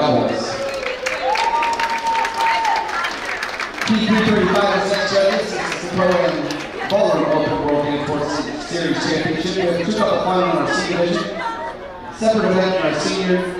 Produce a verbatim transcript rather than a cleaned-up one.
doubles. P three thirty-five is next judges. This is the Pro and Bowling Open World Game Sports Series Championship. We have two double final in our C division, separate event in our senior